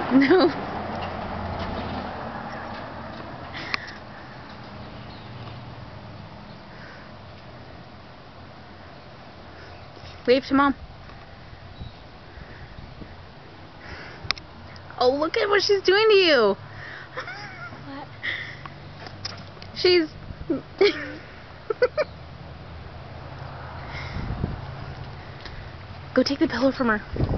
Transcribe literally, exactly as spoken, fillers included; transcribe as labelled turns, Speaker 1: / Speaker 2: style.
Speaker 1: No. Wave to Mom. Oh, look at what she's doing to you.
Speaker 2: What?
Speaker 1: She's... Go take the pillow from her.